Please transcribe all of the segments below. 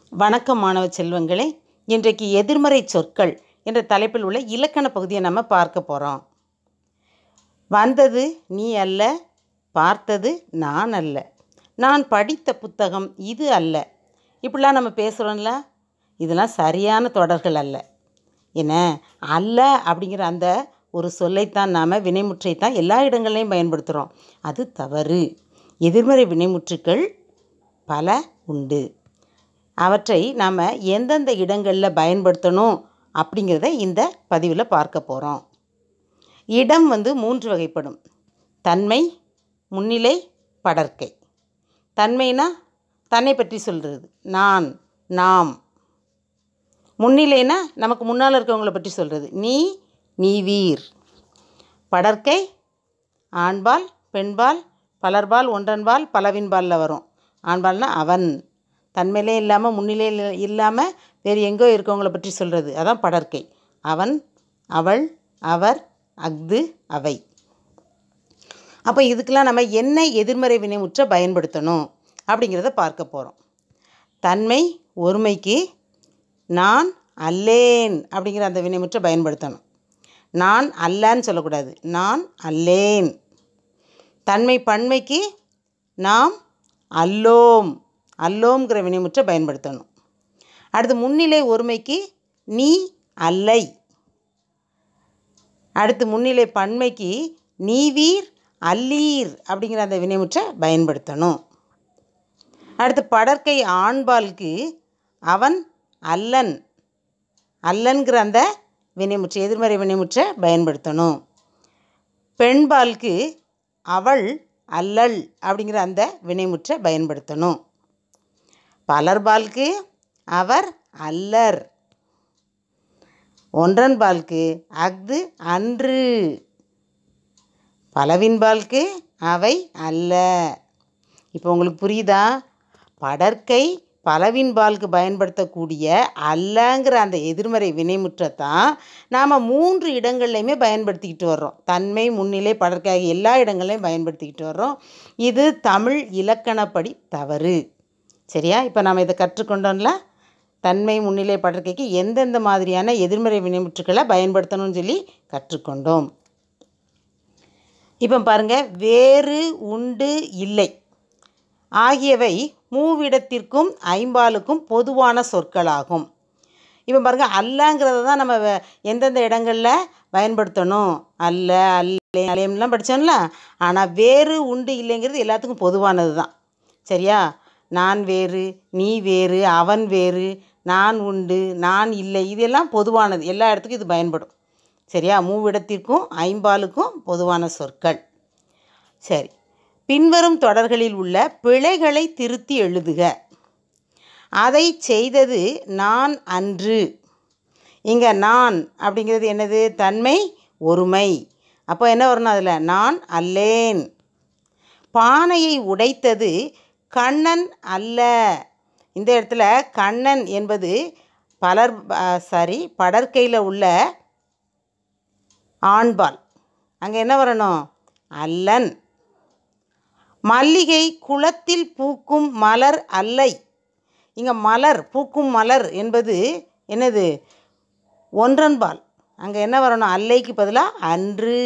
வணக்கம் மாணவ செல்வங்களே. இன்றைக்கு எதிர்மறை சொற்கள் என்ற தலைப்பில் உள்ள இலக்கண பகுதியை நம்ம பார்க்க போகிறோம். வந்தது நீ அல்ல, பார்த்தது நான் அல்ல, நான் படித்த புத்தகம் இது அல்ல. இப்படிலாம் நம்ம பேசுகிறோம்ல, இதெல்லாம் சரியான தொடர்கள் அல்ல. என்ன அல்ல அப்படிங்கிற அந்த ஒரு சொல்லைத்தான் நாம் வினைமுற்றைத்தான் எல்லா இடங்கள்லையும் பயன்படுத்துகிறோம். அது தவறு. எதிர்மறை வினைமுற்றுக்கள் பல உண்டு. அவற்றை நாம் எந்தெந்த இடங்களில் பயன்படுத்தணும் அப்படிங்கிறத இந்த பதிவில் பார்க்க போகிறோம். இடம் 3 வகைப்படும். தன்மை, முன்னிலை, படர்க்கை. தன்மைனா தன்னை பற்றி சொல்கிறது, நான், நாம். முன்னிலைனா நமக்கு முன்னால் இருக்கவங்கள பற்றி சொல்கிறது, நீ, நீவீர். படர்க்கை ஆண்பால், பெண்பால், பலர்பால், ஒன்றன்பால், பலவின்பாலில் வரும். ஆண்பால்னா அவன், தன்மையிலே இல்லாமல் முன்னிலையில் இல்லாமல் வேறு எங்கோ இருக்கவங்கள பற்றி சொல்கிறது, அதான் படர்க்கை. அவன், அவள், அவர், அஃது, அவை. அப்போ இதுக்கெல்லாம் நம்ம என்ன எதிர்மறை வினைமுற்றை பயன்படுத்தணும் அப்படிங்கிறத பார்க்க போகிறோம். தன்மை ஒருமைக்கு நான் அல்லேன் அப்படிங்கிற அந்த வினைமுற்றை பயன்படுத்தணும். நான் அல்லன்னு சொல்லக்கூடாது, நான் அல்லேன். தன்மை பன்மைக்கு நாம் அல்லோம், அல்லோங்கிற வினைமுற்றை பயன்படுத்தணும். அடுத்து முன்னிலை ஒருமைக்கு நீ அல்லை. அடுத்து முன்னிலை பன்மைக்கு நீவீர் அல்லீர் அப்படிங்கிற அந்த வினைமுற்றை பயன்படுத்தணும். அடுத்து படர்க்கை ஆண்பாலுக்கு அவன் அல்லன், அல்லன்கிற அந்த வினைமுற்றை எதிர்மறை வினைமுற்றை பயன்படுத்தணும். பெண்பாலுக்கு அவள் அல்லல் அப்படிங்கிற அந்த வினைமுற்றை பயன்படுத்தணும். பலர்பாலுக்கு அவர் அல்லர். ஒன்றன்பாலுக்கு அஃது அன்று. பலவின்பாலுக்கு அவை அல்ல. இப்போ உங்களுக்கு புரியுதா? படர்க்கை பலவின்பாலுக்கு பயன்படுத்தக்கூடிய அல்லங்கிற அந்த எதிர்மறை வினைமுற்றத்தான் நாம் 3 இடங்கள்லையுமே பயன்படுத்திக்கிட்டு வர்றோம். தன்மை, முன்னிலை, படர்க்கை ஆகிய எல்லா இடங்கள்லையும் பயன்படுத்திக்கிட்டு வர்றோம். இது தமிழ் இலக்கணப்படி தவறு. சரியா? இப்போ நாம் இதை கற்றுக்கொண்டோம்ல, தன்மை, முன்னிலை, படர்க்கைக்கு எந்தெந்த மாதிரியான எதிர்மறை வினைமுற்றுக்களை பயன்படுத்தணும்னு சொல்லி கற்றுக்கொண்டோம். இப்போ பாருங்கள், வேறு, உண்டு, இல்லை ஆகியவை மூவிடத்திற்கும் ஐம்பாலுக்கும் பொதுவான சொற்களாகும். இப்போ பாருங்கள், அல்லங்கிறத தான் நம்ம எந்தெந்த இடங்களில் பயன்படுத்தணும். அல்ல, அல்லே, அலேம்லாம் படித்தோம்ல. ஆனால் வேறு, உண்டு, இல்லைங்கிறது எல்லாத்துக்கும் பொதுவானது தான். சரியா? நான் வேறு, நீ வேறு, அவன் வேறு, நான் உண்டு, நான் இல்லை, இதெல்லாம் பொதுவானது. எல்லா இடத்துக்கும் இது பயன்படும். சரியா? மூவிடத்திற்கும் ஐம்பாலுக்கும் பொதுவான சொற்கள். சரி, பின்வரும் தொடர்களில் உள்ள பிழைகளை திருத்தி எழுதுக. அதை செய்தது நான் அன்று. இங்கே நான் அப்படிங்கிறது என்னது? தன்மை ஒருமை. அப்போ என்ன வரணும் அதில்? நான் அல்லேன். பானையை உடைத்தது கண்ணன் அல்ல. இந்த இடத்துல கண்ணன் என்பது படர்க்கையில் உள்ள ஆண்பால். அங்கே என்ன வரணும்? அல்லன். மல்லிகை குளத்தில் பூக்கும் மலர் அல்லை. இங்கே மலர், பூக்கும் மலர் என்பது என்னது? ஒன்றன்பால். அங்கே என்ன வரணும்? அல்லைக்கு பதிலாக அன்று.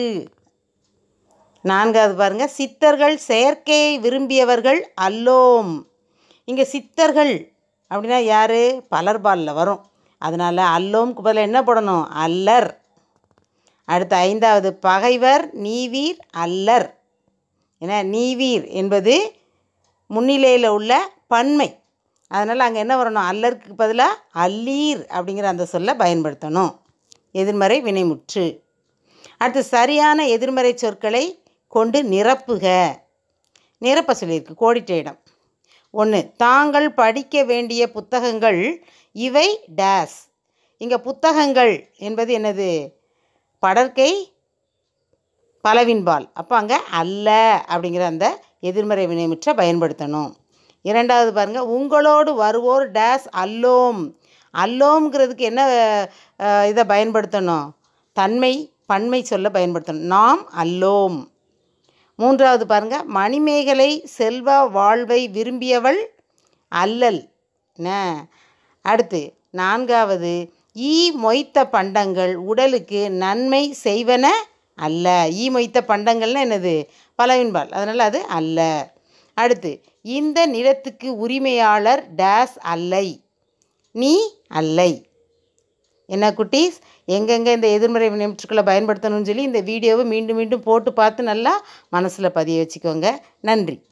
4வது பாருங்கள், சித்தர்கள் செயற்கையை விரும்பியவர்கள் அல்லோம். இங்கே சித்தர்கள் அப்படின்னா யார்? பலர்பாலில் வரும். அதனால் அல்லோம்க்கு பதிலாக என்ன போடணும்? அல்லர். அடுத்து 5வது, பகைவர் நீவீர் அல்லர். ஏன்னா நீவீர் என்பது முன்னிலையில் உள்ள பன்மை. அதனால் அங்கே என்ன வரணும்? அல்லருக்கு பதிலாக அல்லீர் அப்படிங்கிற அந்த சொல்லை பயன்படுத்தணும். எதிர்மறை வினைமுற்று. அடுத்து சரியான எதிர்மறை சொற்களை கொண்டு நிரப்புக. நிரப்ப சொல்லியிருக்கு, கோடிட்ட இடம். 1, தாங்கள் படிக்க வேண்டிய புத்தகங்கள் இவை டேஸ். இங்கே புத்தகங்கள் என்பது என்னது? படர்க்கை பலவின்பால். அப்போ அங்கே அல்ல அப்படிங்கிற அந்த எதிர்மறை வினைமுற்றை பயன்படுத்தணும். 2வது பாருங்கள், உங்களோடு வருவோர் டேஸ் அல்லோம். அல்லோம்ங்கிறதுக்கு என்ன இதை பயன்படுத்தணும்? தன்மை பன்மை சொல்ல பயன்படுத்தணும். நாம் அல்லோம். 3வது பாருங்கள், மணிமேகலை செல்வ வாழ்வை விரும்பியவள் அல்லல். என்ன அடுத்து 4வது, ஈ மொய்த்த பண்டங்கள் உடலுக்கு நன்மை செய்வன அல்ல. ஈ மொய்த்த பண்டங்கள்னு என்னது? பலவின்பால், அதனால் அது அல்ல. அடுத்து, இந்த நிலத்துக்கு உரிமையாளர் டேஸ் அல்லை, நீ அல்லை. என்ன குட்டீஸ், எங்கெங்கே இந்த எதிர்மறை வினைமுற்றுக்களை பயன்படுத்தணும்னு சொல்லி இந்த வீடியோவை மீண்டும் மீண்டும் போட்டு பார்த்து நல்லா மனசில் பதிய வச்சுக்கோங்க. நன்றி.